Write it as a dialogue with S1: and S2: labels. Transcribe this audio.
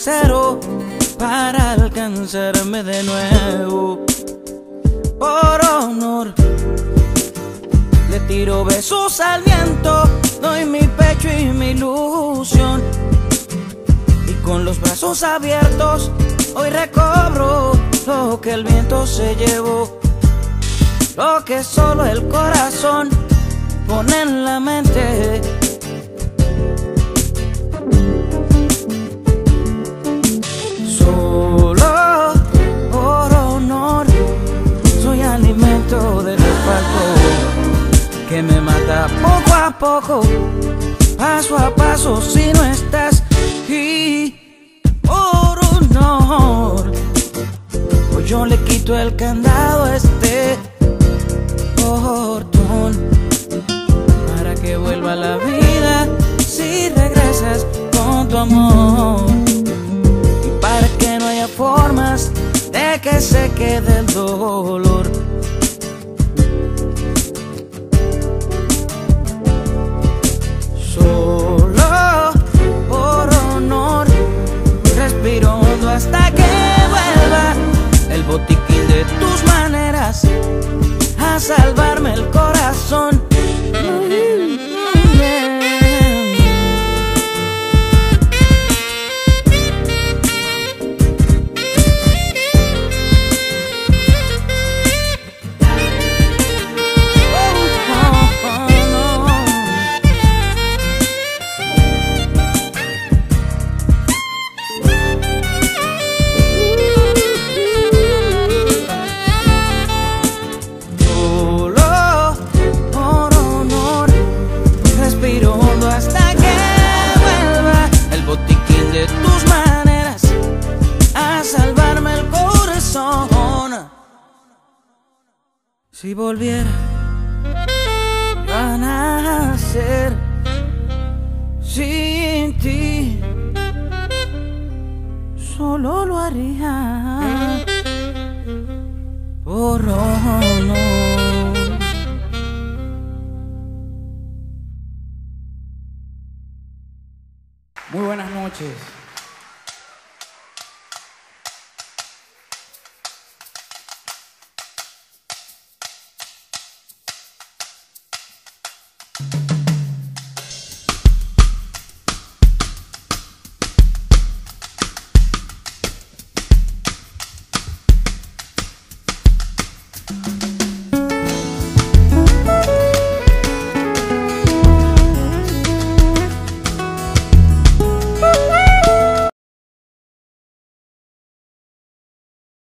S1: cero para alcanzarme de nuevo. Por honor le tiro besos al viento, doy mi pecho y mi ilusión, y con los brazos abiertos hoy recobro lo que el viento se llevó, lo que solo el corazón pone en la mente. Solo por honor soy alimento del espanto que me mata poco a poco, paso a paso si no estás. Y por honor pues yo le quito el candado a este portón para que vuelva a la vida si regresas con tu amor, y para que no haya formas de que se quede el dolor. Solo por honor respiro hondo hasta que vuelva el botiquín de tus maneras a salvarme el corazón. Hasta que vuelva el botiquín de tus maneras a salvarme el corazón. Si volviera a nacer sin ti, solo lo haría por honor.
S2: Muy buenas noches.